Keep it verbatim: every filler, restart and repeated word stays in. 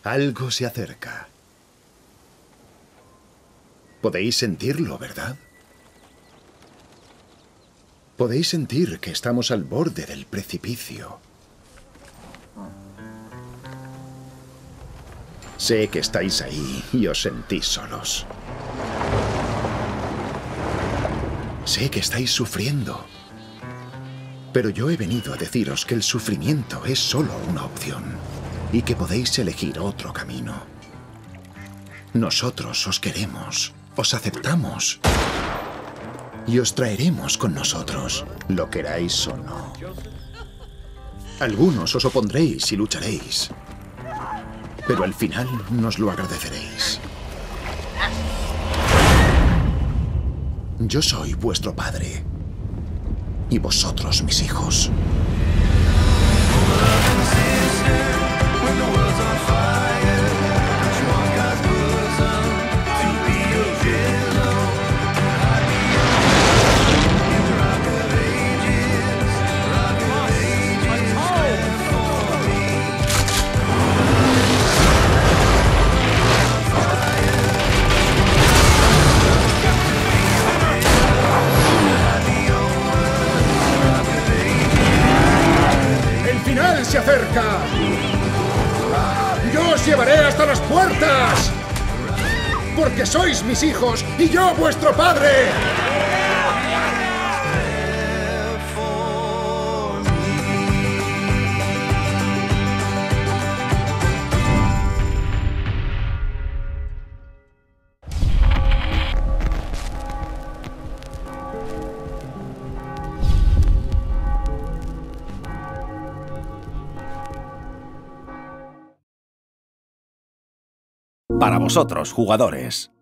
Algo se acerca. Podéis sentirlo, ¿verdad? Podéis sentir que estamos al borde del precipicio. Sé que estáis ahí y os sentís solos. Sé que estáis sufriendo. Pero yo he venido a deciros que el sufrimiento es solo una opción y que podéis elegir otro camino. Nosotros os queremos, os aceptamos y os traeremos con nosotros, lo queráis o no. Algunos os opondréis y lucharéis, pero al final nos lo agradeceréis. Yo soy vuestro padre y vosotros mis hijos. ¡Se acerca! ¡Yo os llevaré hasta las puertas! ¡Porque sois mis hijos y yo vuestro padre! Para vosotros, jugadores.